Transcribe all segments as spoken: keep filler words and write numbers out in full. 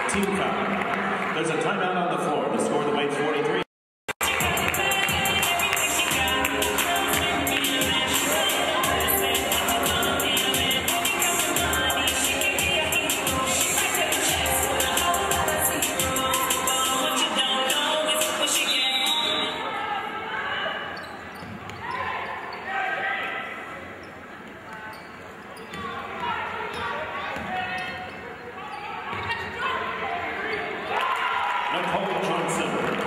team foul. There's a timeout on the floor. The score of the weight's forty-three. Nicole Johnson.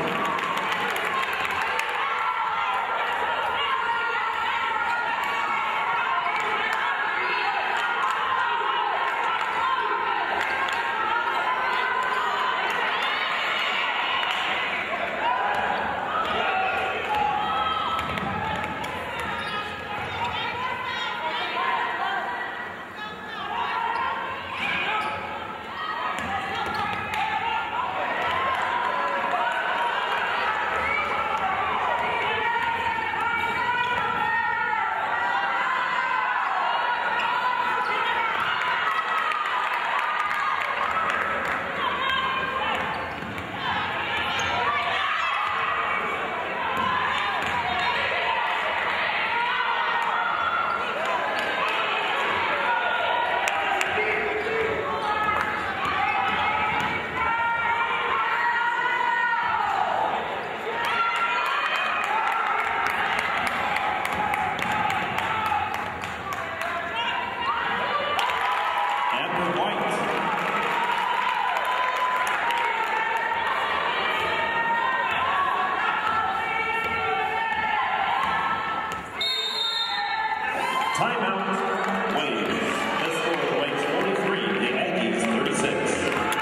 Timeout, Wade. The score of the Wade's forty-three, the Aggies thirty-six.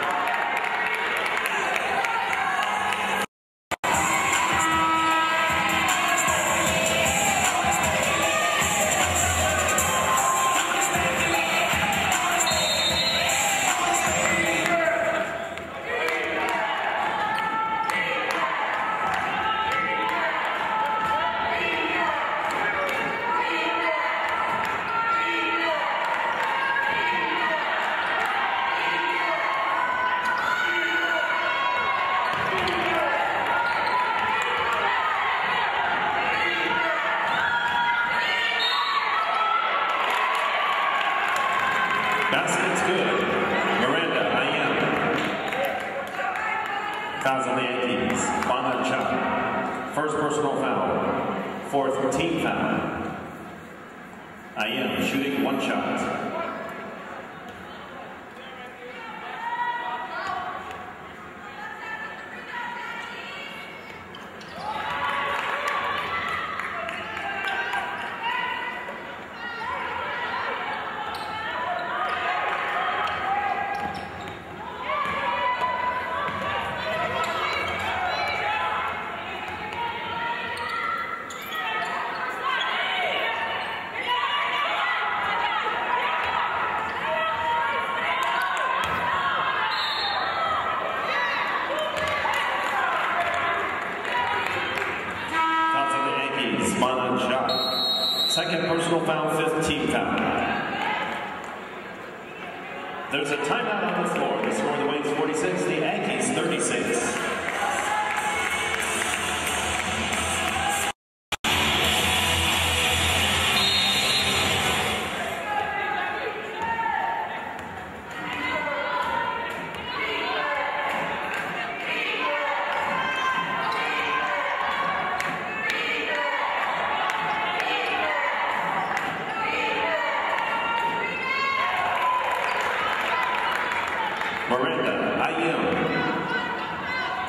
Basket's good. Miranda, I am. Fouls on the Yankees. Bana Chap. First personal foul. Fourth team foul. I am shooting one shot. Second personal foul, fifth team foul. There's a timeout on the floor. The score of the Wade's forty-six, the Aggies thirty-six. Miranda, I am.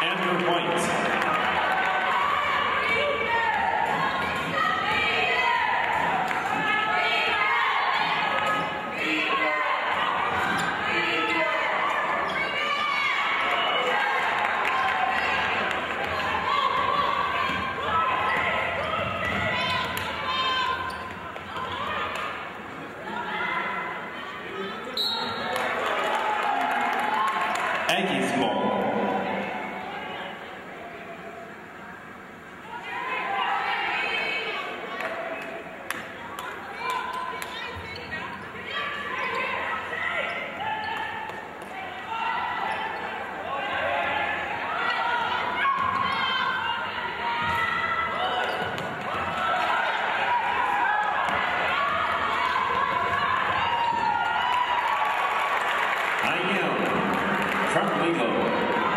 Andrew White. Yankees ball. From Lego.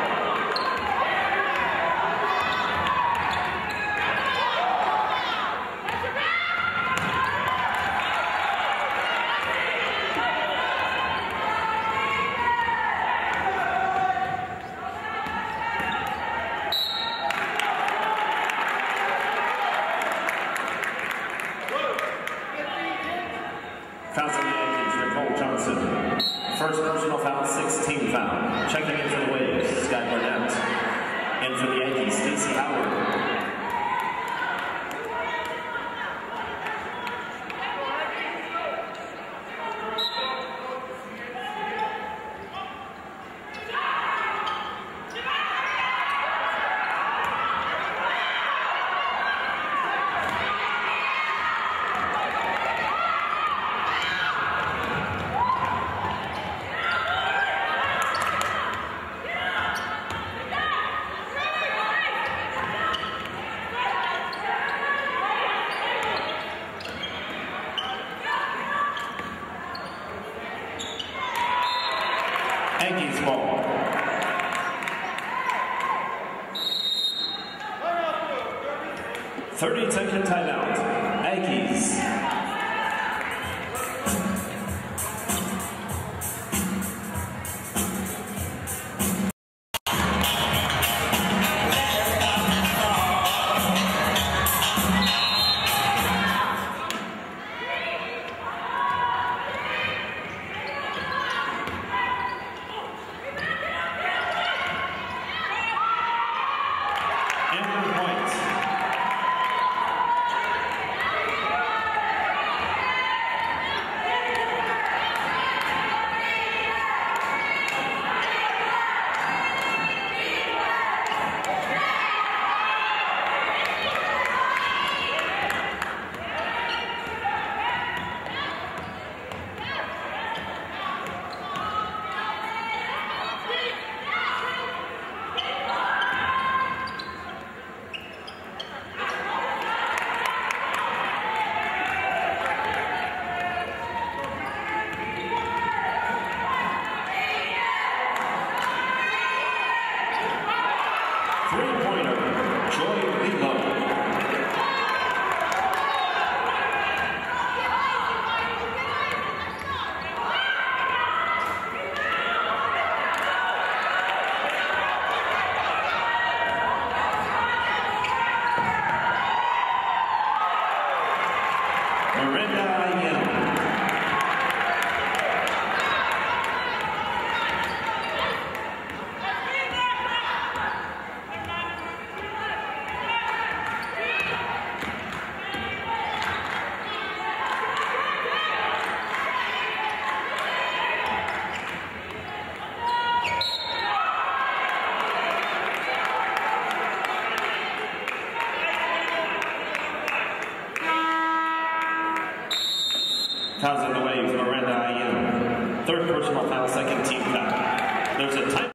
Fouls on the Yankees, Nicole Johnson. First personal foul, sixteen foul. Checking in for the Waves, Sky Burnett. In for the Yankees, Stacey Howard. Yankees ball. thirty second timeout. Yankees. Three-pointer, Joy Lilo. Miranda Ayala. Fouls on the Waves, Miranda Ayala. Third personal foul, second team foul. There's a time.